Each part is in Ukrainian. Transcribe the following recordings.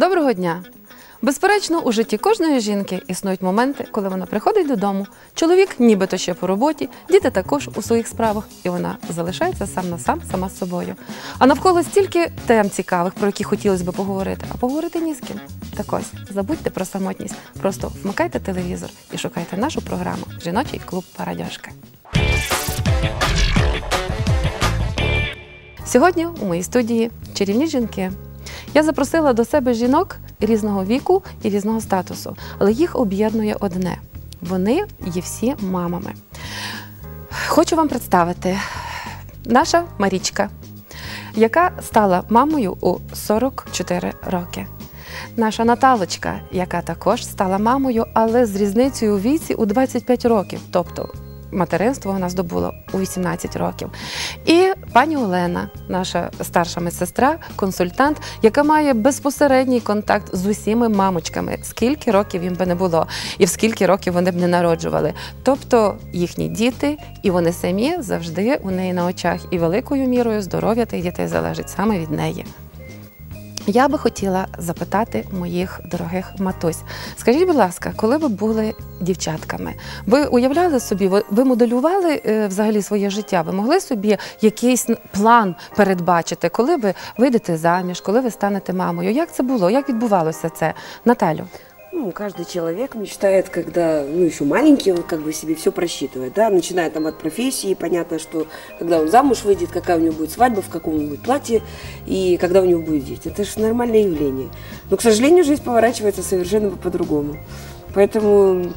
Доброго дня! Безперечно, у житті кожної жінки існують моменти, коли вона приходить додому, чоловік нібито ще по роботі, діти також у своїх справах, і вона залишається сам на сам, сама з собою. А навколо стільки тем цікавих, про які хотілося б поговорити, а поговорити ні з ким. Так ось, забудьте про самотність, просто вмикайте телевізор і шукайте нашу програму «Жіночий клуб Парадьошка». Сьогодні у моїй студії чарівні жінки. Я запросила до себе жінок різного віку і різного статусу, але їх об'єднує одне – вони є всі мамами. Хочу вам представити наша Марічка, яка стала мамою у 44 роки. Наша Наталочка, яка також стала мамою, але з різницею у віці у 25 років, тобто материнство вона здобула у 18 років. І пані Олена, наша старша медсестра, консультант, яка має безпосередній контакт з усіма мамочками, скільки років їм би не було, і в скільки років вони б не народжували. Тобто їхні діти, і вони самі завжди у неї на очах. І великою мірою здоров'я тих дітей залежить саме від неї. Я би хотіла запитати моїх дорогих матусь. Скажіть, будь ласка, коли ви були дівчатками, ви уявляли собі, ви моделювали взагалі своє життя? Ви могли собі якийсь план передбачити, коли ви вийдете заміж, коли ви станете мамою? Як це було? Як відбувалося це? Наталю? Ну, каждый человек мечтает, когда, еще маленький, он как бы себе все просчитывает, да, начиная там от профессии, понятно, что когда он замуж выйдет, какая у него будет свадьба, в каком он будет платье, и когда у него будет дети. Это же нормальное явление. Но, к сожалению, жизнь поворачивается совершенно по-другому. Поэтому,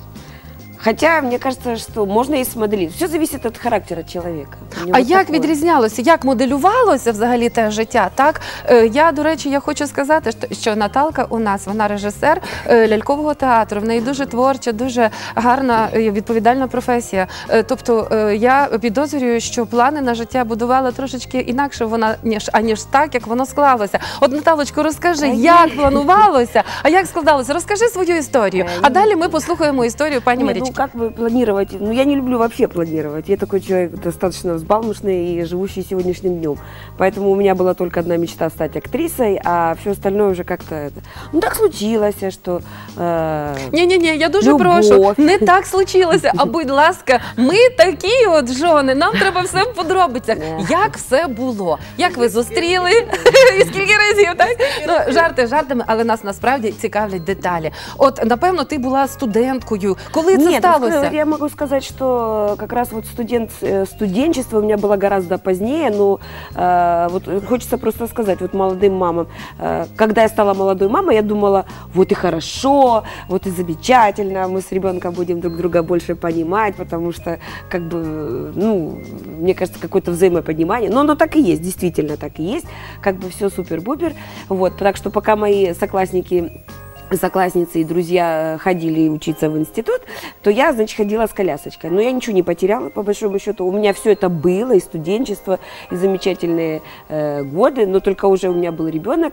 хотя, мне кажется, что можно и смоделировать. Все зависит від характеру чоловіка. А як відрізнялося, як моделювалося взагалі те життя? Так, я, до речі, я хочу сказати, що Наталка у нас, вона режисер лялькового театру, в неї дуже творча, дуже гарна, відповідальна професія. Тобто я підозрюю, що плани на життя будувала трошечки інакше вона, аніж так, як воно склалося. От, Наталочко, розкажи, як планувалося, а як складалося? Розкажи свою історію, а далі ми послухаємо історію пані Марічки. Ну, как бы планировать? Ну, я не люблю вообще планировать. Я такой человек достаточно взбалмошный и живущий сегодняшним днем. Поэтому у меня была только одна мечта стать актрисой, а все остальное уже как-то это... Ну, так случилось, что... Ні-ні-ні, я дуже прошу, не так случилося, а будь ласка, ми такі от жони, нам треба все в подробицях. Як все було? Як ви зустріли? І скільки разів, так? Ну, жарти жартами, але нас насправді цікавлять деталі. От, напевно, ти була студенткою. Коли це сталося? Нет, я могу сказать, что как раз вот студенчество у меня было гораздо позднее, но вот хочется просто сказать вот молодым мамам, когда я стала молодой мамой, я думала, вот и хорошо, вот и замечательно, мы с ребенком будем друг друга больше понимать, потому что, как бы, ну, мне кажется, какое-то взаимопонимание, но оно так и есть, действительно так и есть, как бы все супер-бупер, вот, так что пока мои соклассницы и друзья ходили учиться в институт, то я, значит, ходила с колясочкой. Но я ничего не потеряла, по большому счету. У меня все это было, и студенчество, и замечательные годы, но только уже у меня был ребенок.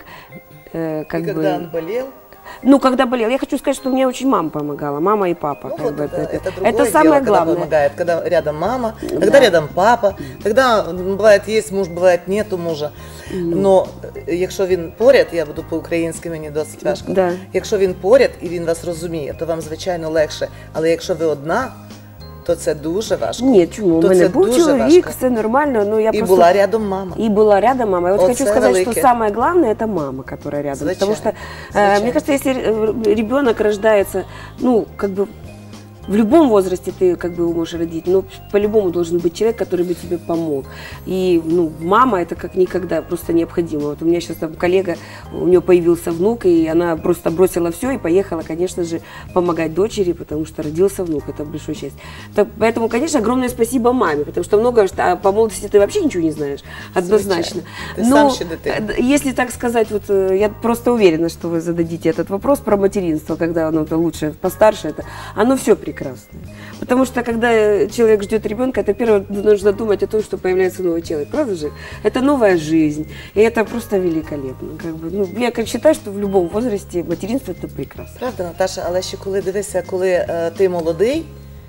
Когда он болел? Ну, когда болел. Я хочу сказать, что мне очень мама помогала, мама и папа. Ну, как вот бы это другое это самое дело, главное. Когда помогает, когда рядом мама, когда рядом папа, когда бывает есть муж, бывает нету мужа. Но якщо він поряд, я буду по-українськи, мені досить важко, якщо він поряд і він вас розуміє, то вам, звичайно, легше. Але якщо ви одна, то це дуже важко. Ні, чому? У мене був чоловік, все нормально. Но я и просто... была рядом мама. И была рядом мама. Я вот хочу сказать, велике. что самое главное – это мама, которая рядом. Звичайно. Потому что, мне кажется, если ребенок рождается, ну, как бы, в любом возрасте ты как бы его можешь родить, но по-любому должен быть человек, который бы тебе помог. И ну, мама это как никогда просто необходимо. Вот у меня сейчас там коллега, у нее появился внук, и она просто бросила все и поехала, конечно же, помогать дочери, потому что родился внук, это большое счастье. Поэтому, конечно, огромное спасибо маме, потому что много, а по молодости ты вообще ничего не знаешь, однозначно. Но если так сказать, вот я просто уверена, что вы зададите этот вопрос про материнство, когда оно-то лучше, постарше, оно все прекрасно. Потому что, когда человек ждет ребенка, это первое, нужно думать о том, что появляется новый человек. Правда же? Это новая жизнь. И это просто великолепно. Как бы, ну, я считаю, что в любом возрасте материнство – это прекрасно. Правда, Наташа, але ще коли дивися, коли ти молодий,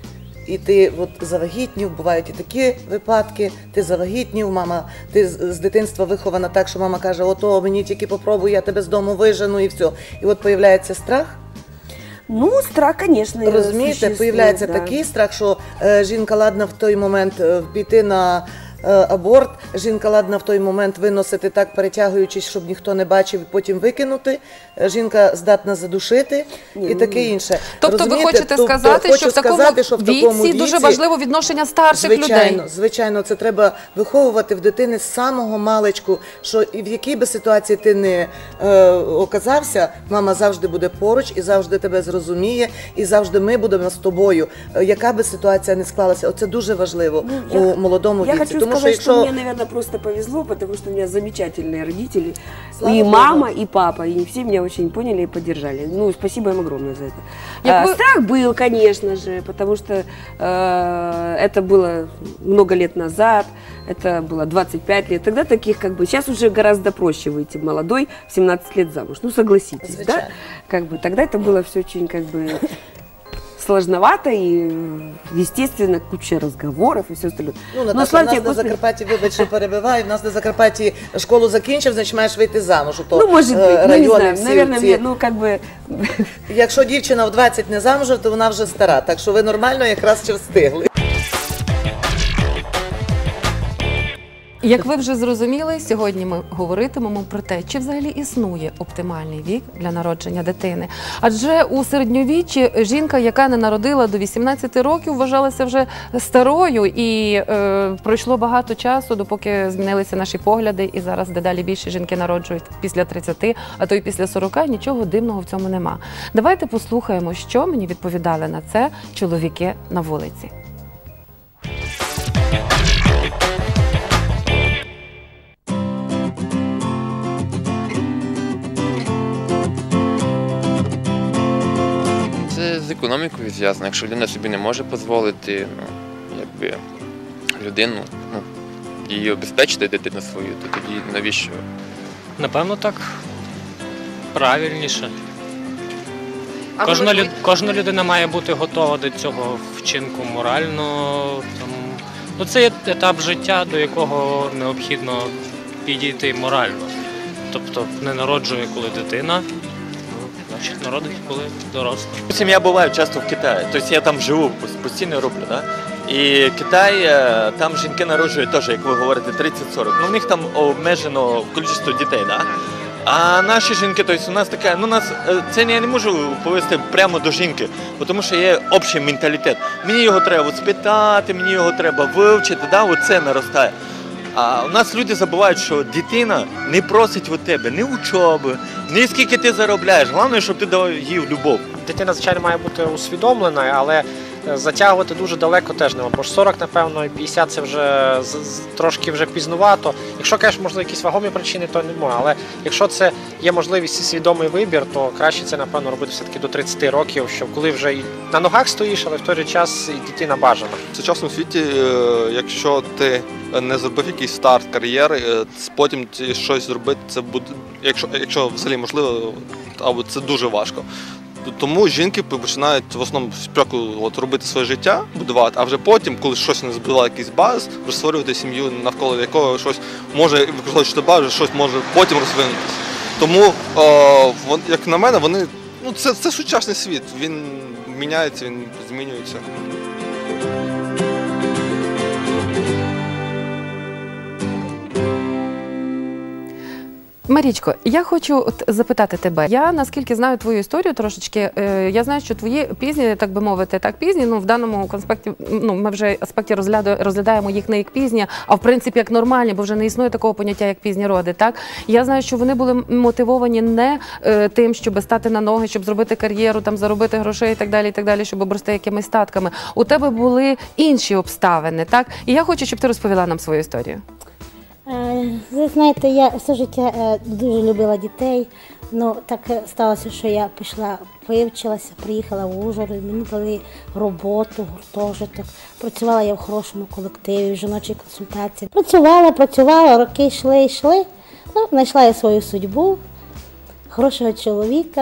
і ти от завагітнів, бувають і такі випадки, ти завагітнів, мама, ти з дитинства вихована так, що мама каже, ото мені тільки попробуй, я тебе з дому вижену і все. І от появляється страх. Ну, страх, конечно, розумієте, появляється такий страх, що жінка ладна в той момент піти на аборт, жінка ладна в той момент виносити так, перетягуючись, щоб ніхто не бачив, потім викинути, жінка здатна задушити і таке інше. Тобто ви хочете сказати, що в такому віці дуже важливо відношення старших людей? Звичайно, це треба виховувати в дитини з самого маличку, що і в якій би ситуації ти не оказався, мама завжди буде поруч і завжди тебе зрозуміє, і завжди ми будемо з тобою. Яка би ситуація не склалася, оце дуже важливо у молодому віці. Я хочу сказать, что мне, наверное, просто повезло, потому что у меня замечательные родители. И мама, и папа, и все меня очень поняли и поддержали. Ну, спасибо им огромное за это. Страх был, конечно же, потому что это было много лет назад, это было 25 лет. Тогда таких, как бы, сейчас уже гораздо проще выйти молодой в 17 лет замуж. Ну, согласитесь, да? Как бы, тогда это было все очень, как бы... сложновато і, естественно, куча розговорів і все остальне. Ну, Наташа, у нас на Закарпатті, вибач, що перебиваю, у нас на Закарпатті школу закінчив, значить маєш вийти замуж. Ну, може бути, ну, не знаю, наверное, ну, как бы... Якщо дівчина в 20 не замужем, то вона вже стара, так що ви нормально якраз ще встигли. Як ви вже зрозуміли, сьогодні ми говоритимемо про те, чи взагалі існує оптимальний вік для народження дитини. Адже у середньовіччі жінка, яка не народила до 18 років, вважалася вже старою, і пройшло багато часу, допоки змінилися наші погляди, і зараз дедалі більше жінки народжують після 30, а то й після 40, нічого дивного в цьому нема. Давайте послухаємо, що мені відповідали на це чоловіки на вулиці. Це з економікою зв'язано. Якщо людина собі не може дозволити, людину, її обезпечити, дитину свою, то тоді навіщо? Напевно, так правильніше. Кожна людина має бути готова до цього вчинку морально. Ну, це є етап життя, до якого необхідно підійти морально. Тобто не народжує, коли дитина, значить народить, коли доросла. Я буваю часто в Китаї, тобто я там живу, постійно роблю, да? І Китай, там жінки народжують теж, як ви говорите, 30-40, ну в них там обмежено кількість дітей, да? А наші жінки, тобто у нас таке, ну це я не можу повести прямо до жінки, тому що є общий менталітет. Мені його треба спитати, мені його треба вивчити, да? Оце наростає. А у нас люди забувають, що дитина не просить від тебе ні учоби, ні скільки ти заробляєш. Головне, щоб ти дав їй любов. Дитина, звичайно, має бути усвідомлена, але затягувати дуже далеко теж нема. Бо ж 40, напевно, і 50 – це вже трошки вже пізнувато. Якщо, кажеш, можливо, якісь вагомі причини, то не можна. Але якщо це є можливість і свідомий вибір, то краще це, напевно, робити все-таки до 30 років, щоб коли вже і на ногах стоїш, але в той же час і дитина бажана. В сучасному світі, якщо ти не зробив якийсь старт кар'єри, потім щось зробити, це буде, якщо взагалі можливо, або це дуже важко. Тому жінки починають в основному спочатку робити своє життя, будувати, а вже потім, коли щось не збудувало якийсь баз, вже створювати сім'ю, навколо якого щось може, використовуючи базу, щось може потім розвинутися. Тому, як на мене, вони, ну, це сучасний світ, він міняється, він змінюється. Марічко, я хочу запитати тебе. Я, наскільки знаю твою історію трошечки, я знаю, що твої пізні, так би мовити, так пізні, ну в даному конспекті, ну ми вже аспекті розглядаємо їх не як пізні, а в принципі як нормальні, бо вже не існує такого поняття, як пізні роди, так? Я знаю, що вони були мотивовані не тим, щоб стати на ноги, щоб зробити кар'єру, там заробити грошей і так далі, щоб обрости якимись статками. У тебе були інші обставини, так? І я хочу, щоб ти розповіла нам свою історію. Ви знаєте, я все життя дуже любила дітей, але так сталося, що я пішла, вивчилася, приїхала в Ужгород, мені дали роботу, гуртожиток. Працювала я в хорошому колективі, в жіночій консультації. Працювала, роки йшли. Ну, знайшла я свою судьбу, хорошого чоловіка,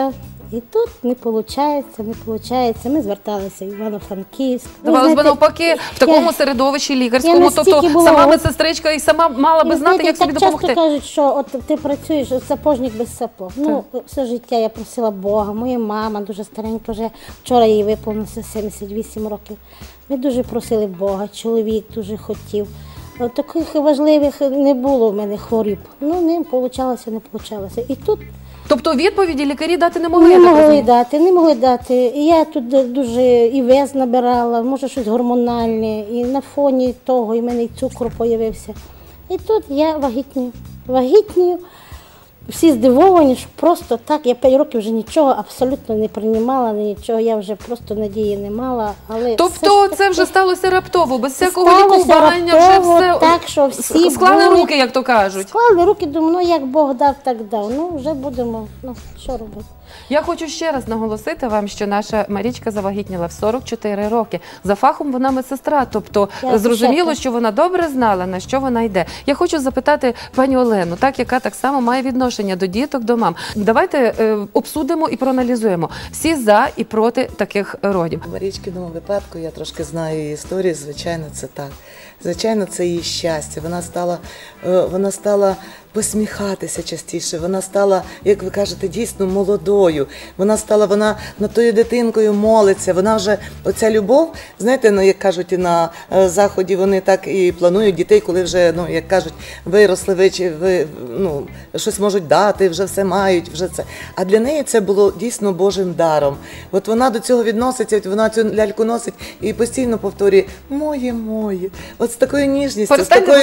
І тут не виходить. Ми зверталися в Івано-Франківськ. Здавалось би, навпаки, в такому середовищі лікарському, тобто сама медсестричка і сама мала би знати, як собі допомогти. Часто кажуть, що от ти працюєш, сапожник без сапог. Ну, все життя я просила Бога, моя мама дуже старенька, вже вчора їй виповнилося 78 років. Ми дуже просили Бога, чоловік дуже хотів. От таких важливих не було в мене хворіб. Ну, не вийшло. І тут Тобто відповіді лікарі дати не могли? Не могли дати. І я тут дуже і вес набирала, може щось гормональне, і на фоні того, і в мене і цукор з'явився. І тут я вагітнію. Всі здивовані, що просто так, я 5 років вже нічого абсолютно не приймала, нічого, я вже просто надії не мала. Але тобто це вже сталося раптово, без всякого лікування, вже все так, що всі склали руки, як то кажуть. Склали руки, думаю, ну як Бог дав, так дав. Ну вже будемо, що робити. Я хочу ще раз наголосити вам, що наша Марічка завагітніла в 44 роки. За фахом вона медсестра, тобто зрозуміло, що вона добре знала, на що вона йде. Я хочу запитати пані Олену, яка так само має відношення до діток, до мам. Давайте обсудимо і проаналізуємо всі за і проти таких родів. У Марічкиному випадку, я трошки знаю її історію, звичайно, це так. Звичайно, це її щастя. Вона стала посміхатися частіше, вона стала, як ви кажете, дійсно молодою. Вона над тою дитинкою молиться, вона вже, оця любов, знаєте, як кажуть, на Заході вони так і планують дітей, коли вже, як кажуть, виросли, щось можуть дати, вже все мають, вже це. А для неї це було дійсно Божим даром. От вона до цього відноситься, вона цю ляльку носить і постійно повторює «моє». От з такою ніжністю,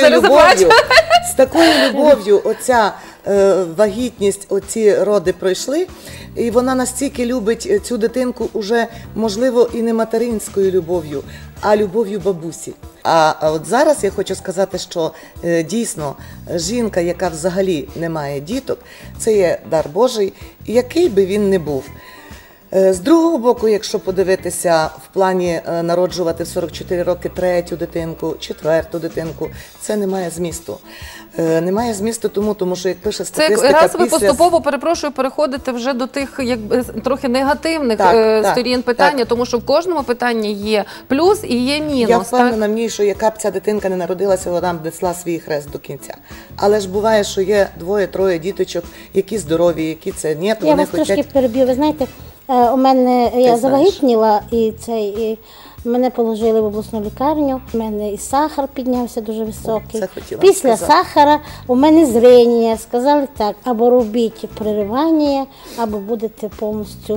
з такою любов'ю оця вагітність, оці роди пройшли, і вона настільки любить цю дитинку уже, можливо, і не материнською любов'ю, а любов'ю бабусі. А от зараз я хочу сказати, що дійсно жінка, яка взагалі не має діток, це є дар Божий, який би він не був. З другого боку, якщо подивитися в плані народжувати в 44 роки 3-ю дитинку, 4-ту дитинку, це не має змісту. Немає змісту тому що, як пише статистика... Це раз ви поступово, переходите вже до тих трохи негативних сторін питання, тому що в кожному питанні є плюс і є мінус. Я впевнена в ній, що яка б ця дитинка не народилася, вона б несла свій хрест до кінця. Але ж буває, що є 2-3 діточок, які здорові, які це ні, я вас трошки переб'ю, ви знаєте, у мене, я завагітніла, і мене положили в обласну лікарню, у мене і сахар піднявся дуже високий. Після сахара у мене зріння, сказали так, або робіть переривання, або будете повністю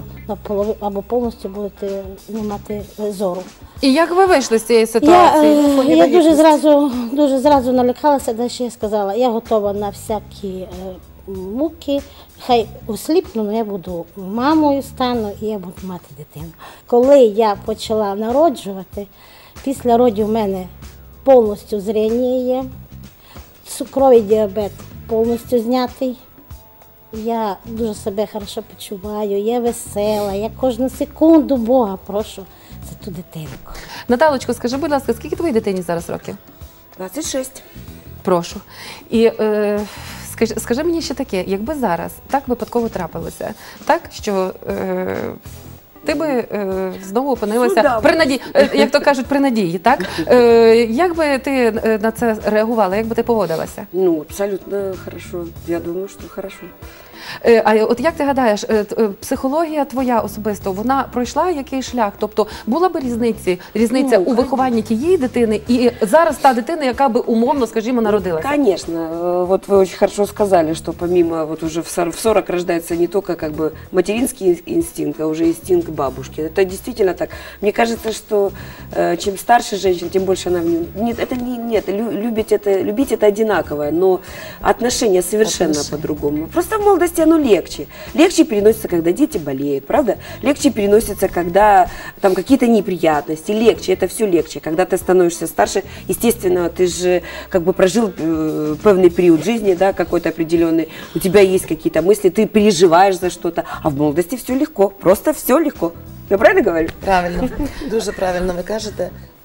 будете не мати зору. І як ви вийшли з цієї ситуації? Я дуже зразу налякалася, далі я сказала, я готова на всякі муки, хай осліпну, але я буду мамою стану і я буду мати дитину. Коли я почала народжувати, після родів у мене повністю зріння є, цукровий діабет повністю знятий. Я дуже себе добре почуваю, я весела, я кожну секунду Бога прошу за ту дитинку. Наталочко, скажи, будь ласка, скільки твоїй дитині зараз років? 26. Прошу. І скажи мені ще таке, якби зараз так випадково трапилося, так, що ти би знову опинилася при надії, як то кажуть, при надії, так? Як би ти на це реагувала, як би ти поводилася? Ну, абсолютно хорошо. Я думаю, що хорошо. А от як ти гадаєш, психологія твоя особисто, вона пройшла який шлях? Тобто була б різниця у вихованні тієї дитини і зараз та дитина, яка би умовно, скажімо, народилася? Конечно. Вот вы очень хорошо сказали, что помимо вот уже в 40 рождается не только как бы материнский инстинкт, а уже инстинкт бабушки. Это действительно так. Мне кажется, что чем старше женщина, тем больше она... Нет, это нет, любить это одинаковое, но отношения совершенно по-другому. Просто в молодости оно легче. Легче переносится, когда дети болеют, правда? Легче переносится, когда там какие-то неприятности. Легче, это все легче. Когда ты становишься старше, естественно, ты же как бы прожил певный период жизни, да, какой-то определенный. У тебя есть какие-то мысли, ты переживаешь за что-то. А в молодости все легко, просто все легко. Я правильно говорю? Правильно, дуже правильно ви кажете.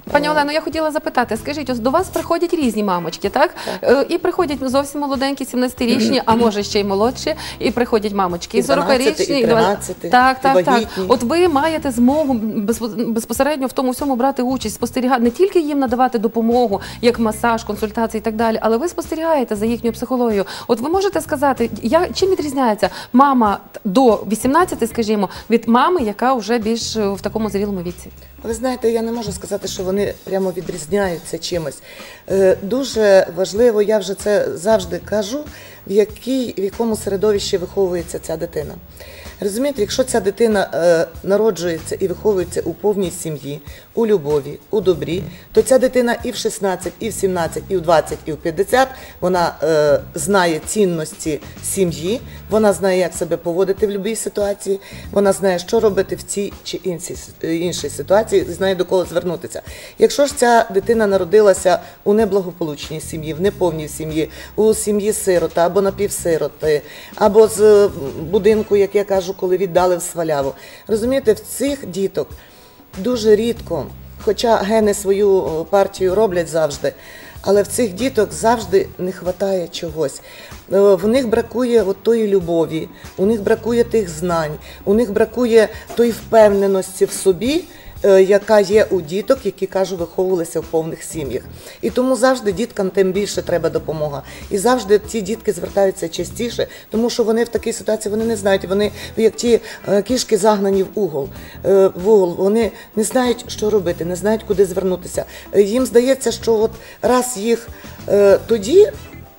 Пані Олено, я хотіла запитати, скажіть, ось до вас приходять різні мамочки, так? І приходять зовсім молоденькі, 17-річні, а може ще й молодші, і приходять мамочки, і 40-річні, і 13, так. От ви маєте змогу безпосередньо в тому всьому брати участь, спостерігати, не тільки їм надавати допомогу, як масаж, консультації і так далі, але ви спостерігаєте за їхньою психологією. От ви можете сказати, чим відрізняється мама до 18, скажімо, від мами, яка вже більш в такому зрілому віці? Ви знаєте, я не можу сказати, що вони прямо відрізняються чимось. Дуже важливо, я вже це завжди кажу, в якому середовищі виховується ця дитина. Розумієте, якщо ця дитина народжується і виховується у повній сім'ї, у любові, у добрі, то ця дитина і в 16, і в 17, і в 20, і в 50, вона знає цінності сім'ї, вона знає, як себе поводити в будь-якій ситуації, вона знає, що робити в цій чи іншій ситуації, знає, до кого звернутися. Якщо ж ця дитина народилася у неблагополучній сім'ї, в неповній сім'ї, у сім'ї сирота або напівсироти, або з будинку, як я кажу, коли віддали в сваляву. Розумієте, в цих діток дуже рідко, хоча гени свою партію роблять завжди, але в цих діток завжди не вистачає чогось. В них бракує тої любові, у них бракує тих знань, у них бракує тої впевненості в собі, яка є у діток, які, кажу, виховувалися в повних сім'ях. І тому завжди діткам тим більше треба допомога. І завжди ці дітки звертаються частіше, тому що вони в такій ситуації, вони не знають, вони як ті кішки загнані в угол, вони не знають, що робити, не знають, куди звернутися. Їм здається, що от раз їх тоді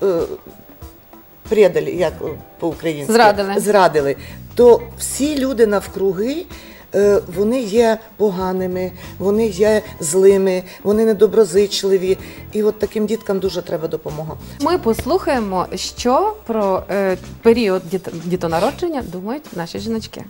предали, як по-українськи, зрадили, то всі люди навкруги, вони є поганими, вони є злими, вони недоброзичливі. І от таким діткам дуже треба допомога. Ми послухаємо, що про період дітонародження думають наші жіночки.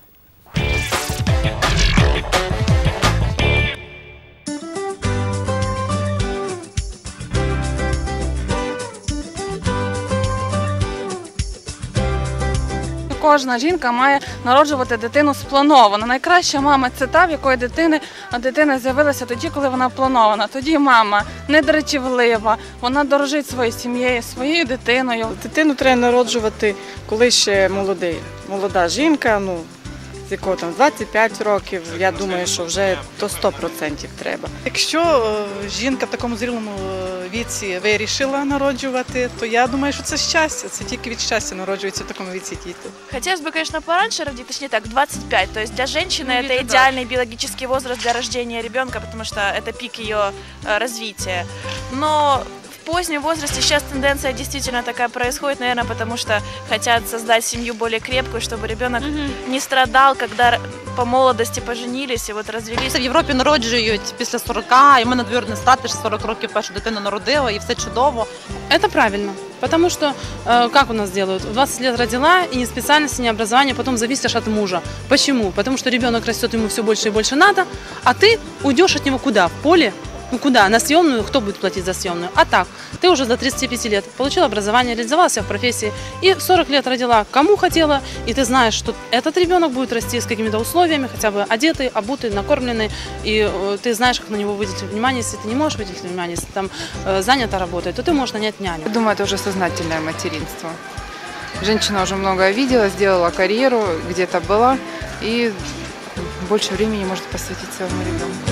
Кожна жінка має народжувати дитину сплановано. Найкраща мама – це та, в якої дитина з'явилася тоді, коли вона планована. Тоді мама недратівлива, вона дорожить своєю сім'єю, своєю дитиною. Дитину треба народжувати, коли ще молода жінка, з якого там 25 років, я думаю, що вже до 100% треба. Якщо жінка в такому зрілому віці вирішила народжувати, то я думаю, що це щастя, це тільки від щастя народжуються в такому віці діти. Хотелось бы, конечно, пораньше родить, точнее так, 25. То есть для женщины это идеальный биологический возраст для рождения ребенка, потому что это пик ее развития. Но в позднем возрасте сейчас тенденция действительно такая происходит, наверное, потому что хотят создать семью более крепкую, чтобы ребенок не страдал, когда по молодості поженились і от розвелися. В Європі народжують після 40, і в мене двоюрідний статус, 40 років першу дитину народила, і все чудово. Это правильно, потому что, как у нас делают, в 20 лет родила, и ни специальности, ни образования, потом зависишь от мужа. Почему? Потому что ребенок растет, ему все больше и больше надо, а ты уйдешь от него куда? В поле? Ну куда? На съемную? Кто будет платить за съемную? А так, ты уже до 35 лет получила образование, реализовала себя в профессии, и в 40 лет родила кому хотела, и ты знаешь, что этот ребенок будет расти с какими-то условиями, хотя бы одетый, обутый, накормленный, и ты знаешь, как на него выделить внимание. Если ты не можешь выделить внимание, если там занята работает, то ты можешь нанять няню. Я думаю, это уже сознательное материнство. Женщина уже многое видела, сделала карьеру, где-то была, и больше времени может посвятить своему ребенку.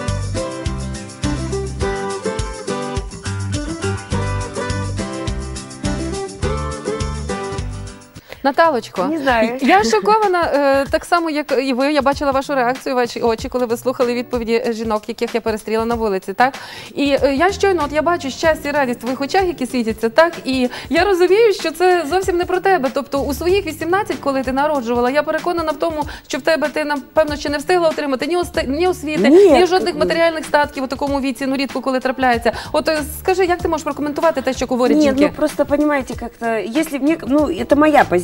Наталочко, не знаю. Я шокована так само, як і ви. Я бачила вашу реакцію, ваші очі, коли ви слухали відповіді жінок, яких я перестріла на вулиці, так? І я щойно, я бачу щастя і радість в твоїх очах, які світяться, так? І я розумію, що це зовсім не про тебе. Тобто у своїх 18, коли ти народжувала, я переконана в тому, що в тебе ти, напевно, ще не встигла отримати ні освіти, ні жодних матеріальних статків у такому віці, рідко коли трапляється. От скажи, як ти можеш прокоментувати те, що говорять жінки? Ні, просто, розумієте, як-то, якщо, це моя позиція.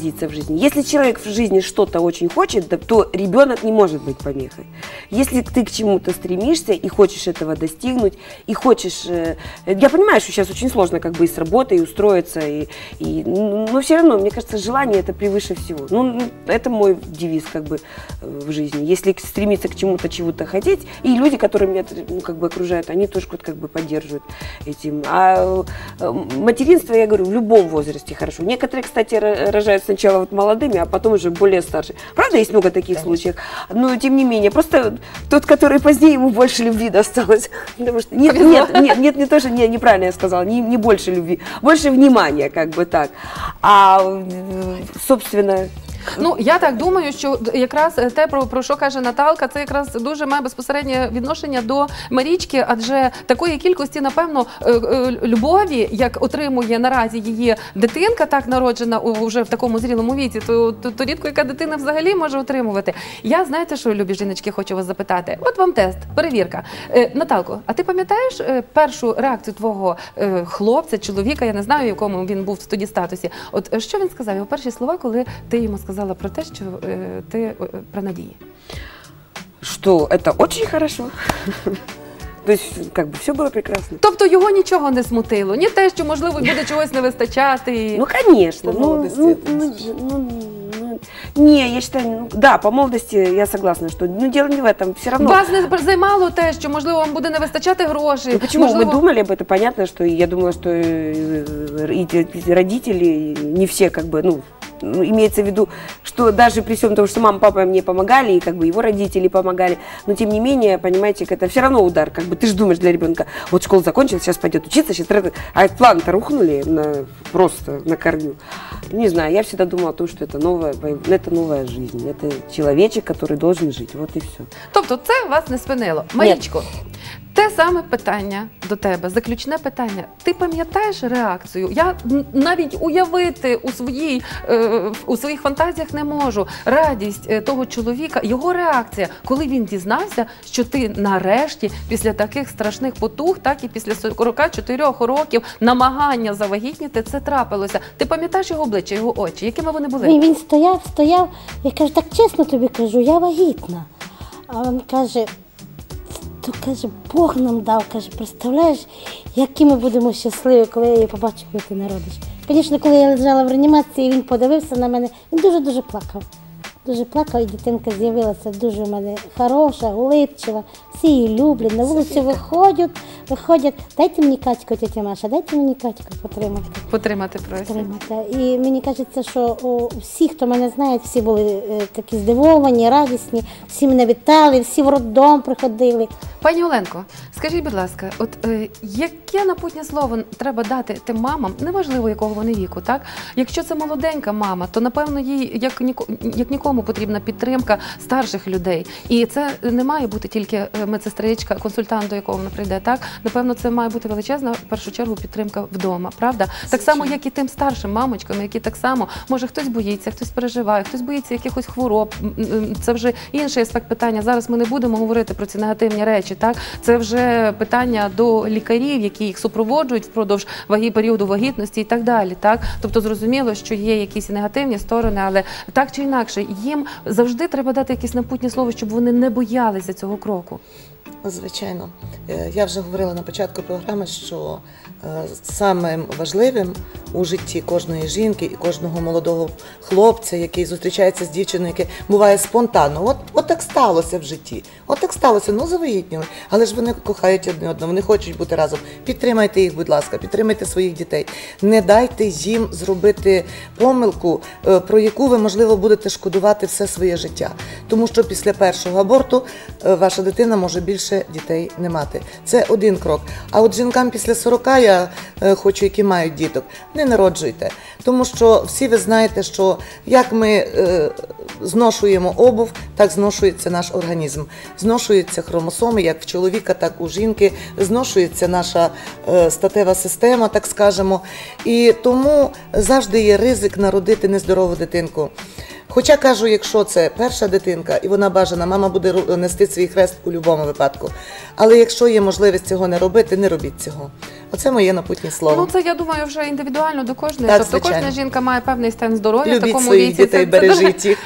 утвердиться в жизни. Если человек в жизни что-то очень хочет, то ребенок не может быть помехой. Если ты к чему-то стремишься и хочешь этого достигнуть, и хочешь... Я понимаю, что сейчас очень сложно как бы и с работой, и устроиться, но все равно, мне кажется, желание это превыше всего. Ну, это мой девиз как бы в жизни. Если стремиться к чему-то, чего-то хотеть, и люди, которые меня как бы окружают, они тоже как бы поддерживают этим. А материнство, я говорю, в любом возрасте хорошо. Некоторые, кстати, рожают сначала вот молодыми, а потом уже более старшие. Правда, есть много таких случаев, но тем не менее, просто тот, который позднее, ему больше любви досталось. Потому что нет, не то, что неправильно я сказала, не больше любви, больше внимания, как бы так. А, собственно... Ну, я так думаю, що якраз те, про що каже Наталка, це якраз дуже має безпосереднє відношення до Марічки, адже такої кількості, напевно, любові, як отримує наразі її дитинка, так народжена вже в такому зрілому віці, то рідко яка дитина взагалі може отримувати. Я, знаєте, що, любі жіночки, хочу вас запитати? От вам тест, перевірка. Наталко, а ти пам'ятаєш першу реакцію твого хлопця, чоловіка, я не знаю, в якому він був тоді статусі, от що він сказав, його перші слова, коли ти йому сказала про те, що ти про надії? Что это очень хорошо. То есть, как бы, все было прекрасно. Тобто його нічого не смутило? Ні те, що, можливо, буде чогось не вистачати? Ну, конечно. Не, я считаю, да, по молодости я согласна, что дело не в этом, все равно. Вас не займало те, що, можливо, вам буде не вистачати грошей? Ну, почему? Можливо... Мы думали об этом, понятно, что я думала, что и родители, не все, как бы, ну, имеется в виду, что даже при всем том, что мама, папа мне помогали, и как бы его родители помогали, но тем не менее, понимаете, это все равно удар, как бы ты же думаешь для ребенка, вот школа закончилась, сейчас пойдет учиться, сейчас а план-то рухнули просто на корню. Не знаю, я всегда думала о том, что это новая жизнь, это человечек, который должен жить, вот и все. Тобто це вас не спинило. Марічко, те саме питання до тебе, заключне питання. Ти пам'ятаєш реакцію? Я навіть уявити у своїх фантазіях не можу. Радість того чоловіка, його реакція, коли він дізнався, що ти нарешті, після таких страшних потуг, так і після 44 років намагання завагітніти, це трапилося. Ти пам'ятаєш його обличчя, його очі? Якими вони були? Він стояв, я кажу, так чесно тобі кажу, я вагітна. А він каже, то каже, Бог нам дав, каже, представляєш, які ми будемо щасливі, коли я її побачу, коли ти народиш. Звісно, коли я лежала в реанімації, він подивився на мене, він дуже-дуже плакав. Дуже плакав, і дитинка з'явилася дуже в мене хороша, улипчива, всі її люблять, на вулицю виходять, дайте мені Катьку, тетя Маша, дайте мені Катьку потримати. Потримати просять. І мені кажеться, що всі, хто мене знає, всі були такі здивовані, радісні, всі мене вітали, всі в роддом приходили. Пані Оленко, скажіть, будь ласка, от яке напутнє слово треба дати тим мамам, неважливо якого вони віку, так? Якщо це молоденька мама, то напевно їй, як нікому, потрібна підтримка старших людей. І це не має бути тільки медсестричка, консультант, до якого вона прийде, так? Напевно, це має бути величезна, в першу чергу, підтримка вдома, правда? Так само, як і тим старшим мамочкам, які так само, може, хтось боїться, хтось переживає, хтось боїться якихось хвороб. Це вже інший аспект питання. Зараз ми не будемо говорити про ці негативні речі, так? Це вже питання до лікарів, які їх супроводжують впродовж періоду вагітності і так далі, так? Тобто, зрозуміло, що є якісь негативні сторони, але так чи інакше, їм завжди треба дати якесь напутнє слово, щоб вони не боялися цього кроку. Звичайно. Я вже говорила на початку програми, що самим важливим у житті кожної жінки і кожного молодого хлопця, який зустрічається з дівчиною, яке буває спонтанно. От так сталося в житті. От так сталося, ну завагітніли. Але ж вони кохають одне одного, вони хочуть бути разом. Підтримайте їх, будь ласка, підтримайте своїх дітей. Не дайте їм зробити помилку, про яку ви, можливо, будете шкодувати все своє життя. Тому що після першого аборту ваша дитина може більше дітей не мати. Це один крок. А от жінкам після 40, я хочу, які мають діток, не народжуйте. Тому що всі ви знаєте, що як ми зношуємо обув, так зношується наш організм. Зношуються хромосоми, як в чоловіка, так і у жінки. Зношується наша статева система, так скажемо. І тому завжди є ризик народити нездорову дитинку. Хоча кажу, якщо це перша дитинка і вона бажана, мама буде нести свій хрест у будь-якому випадку. Але якщо є можливість цього не робити, не робіть цього. Оце моє напутнє слово. Ну, це, я думаю, вже індивідуально до кожної. Так, тобто звичайно. кожна жінка має певний стан здоров'я в Любіть такому своїх віці. дітей, бережіть їх.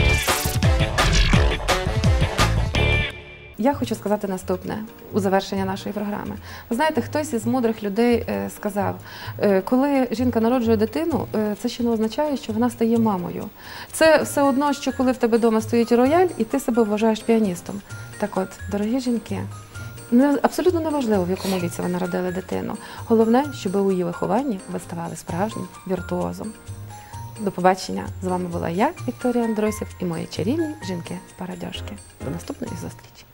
Я хочу сказати наступне у завершення нашої програми. Ви знаєте, хтось із мудрих людей сказав, коли жінка народжує дитину, це ще не означає, що вона стає мамою. Це все одно, що коли в тебе вдома стоїть рояль, і ти себе вважаєш піаністом. Так от, дорогі жінки, абсолютно неважливо, в якому віці ви народили дитину. Головне, щоб у її вихованні ви ставали справжнім віртуозом. До побачення. З вами була я, Вікторія Андросів, і мої чарівні жінки-парадьошки. До наступної зустрічі.